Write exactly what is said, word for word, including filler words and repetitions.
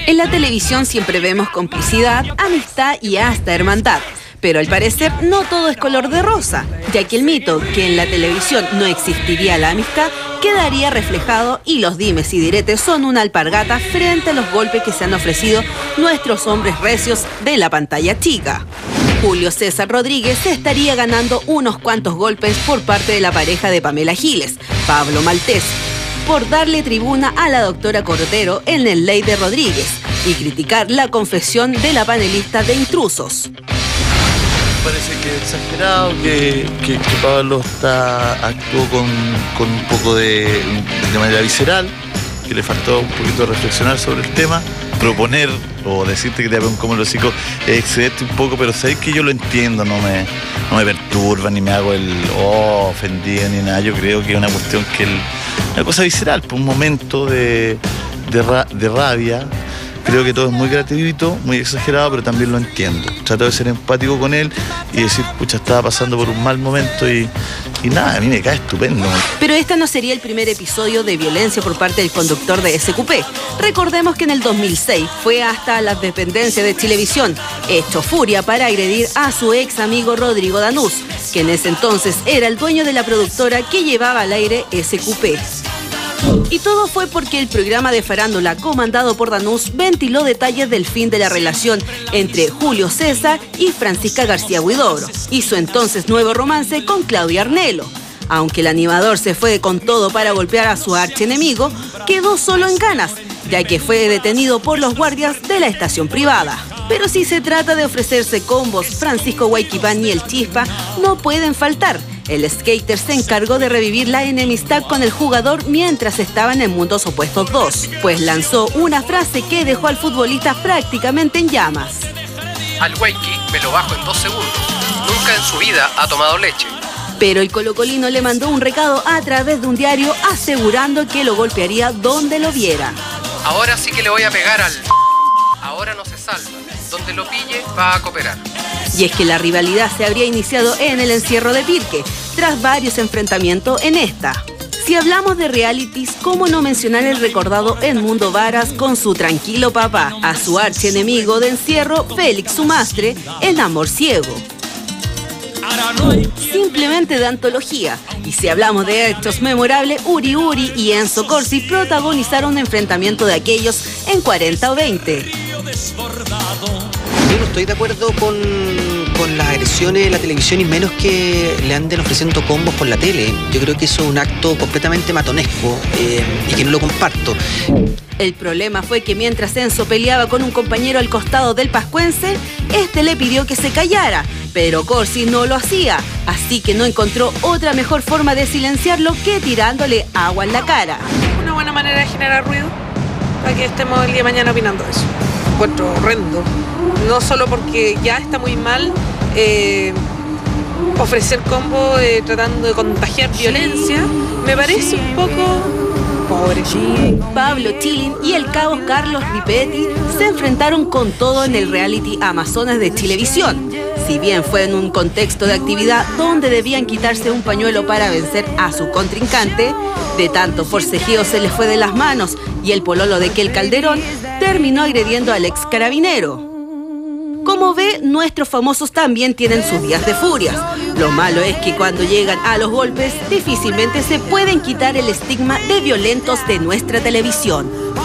En la televisión siempre vemos complicidad, amistad y hasta hermandad. Pero al parecer no todo es color de rosa, ya que el mito que en la televisión no existiría la amistad quedaría reflejado y los dimes y diretes son una alpargata frente a los golpes que se han ofrecido nuestros hombres recios de la pantalla chica. Julio César Rodríguez se estaría ganando unos cuantos golpes por parte de la pareja de Pamela Giles, Pablo Maltés, por darle tribuna a la doctora Cordero en el Ley de Rodríguez y criticar la confesión de la panelista de Intrusos. Parece que es exagerado, que, que, que Pablo está, actuó con, con un poco de, de manera visceral, que le faltó un poquito reflexionar sobre el tema, proponer o decirte que te haga un como el hocico, es excederte un poco, pero sabéis que yo lo entiendo, no me, no me perturba, ni me hago el oh, ofendido, ni nada. Yo creo que es una cuestión que, el, una cosa visceral, por un momento de, de, ra, de rabia. Creo que todo es muy gratuito, muy exagerado, pero también lo entiendo. Trato de ser empático con él y decir, pucha, estaba pasando por un mal momento y, y nada, a mí me cae estupendo. Pero este no sería el primer episodio de violencia por parte del conductor de ese cupé. Recordemos que en el dos mil seis fue hasta las dependencias de Chilevisión, hecho furia para agredir a su ex amigo Rodrigo Danús, que en ese entonces era el dueño de la productora que llevaba al aire ese cupé. Y todo fue porque el programa de farándula comandado por Danús ventiló detalles del fin de la relación entre Julio César y Francisca García Huidobro y su entonces nuevo romance con Claudia Arnelo. Aunque el animador se fue con todo para golpear a su archienemigo, quedó solo en ganas, ya que fue detenido por los guardias de la estación privada. Pero si se trata de ofrecerse combos, Francisco Huayquipán y el Chispa no pueden faltar. El skater se encargó de revivir la enemistad con el jugador mientras estaban en mundos opuestos dos, pues lanzó una frase que dejó al futbolista prácticamente en llamas. Al Huayqui me lo bajo en dos segundos. Nunca en su vida ha tomado leche. Pero el colocolino le mandó un recado a través de un diario asegurando que lo golpearía donde lo viera. Ahora sí que le voy a pegar al... Ahora no se salva. Donde lo pille va a cooperar. Y es que la rivalidad se habría iniciado en el encierro de Pirque, tras varios enfrentamientos en esta. Si hablamos de realities, ¿cómo no mencionar el recordado Edmundo Varas con su tranquilo papá, a su archienemigo de encierro, Félix Sumastre, en Amor Ciego? Simplemente de antología. Y si hablamos de hechos memorables, Uri Uri y Enzo Corsi protagonizaron un enfrentamiento de aquellos en cuarenta o veinte. Yo no estoy de acuerdo con, con las agresiones de la televisión y menos que le anden ofreciendo combos por la tele. Yo creo que eso es un acto completamente matonesco eh, y que no lo comparto. El problema fue que mientras Enzo peleaba con un compañero al costado del pascuense, este le pidió que se callara, pero Corsi no lo hacía, así que no encontró otra mejor forma de silenciarlo que tirándole agua en la cara. Una buena manera de generar ruido para que estemos el día de mañana opinando eso. Encuentro horrendo, no solo porque ya está muy mal eh, ofrecer combo eh, tratando de contagiar violencia, me parece un poco pobre. Pablo Chilin y el cabo Carlos Ripetti se enfrentaron con todo en el reality Amazonas de Chilevisión. Si bien fue en un contexto de actividad donde debían quitarse un pañuelo para vencer a su contrincante, de tanto forcejeo se les fue de las manos y el pololo de Kel Calderón terminó agrediendo al ex carabinero. Como ve, nuestros famosos también tienen sus días de furias. Lo malo es que cuando llegan a los golpes, difícilmente se pueden quitar el estigma de violentos de nuestra televisión.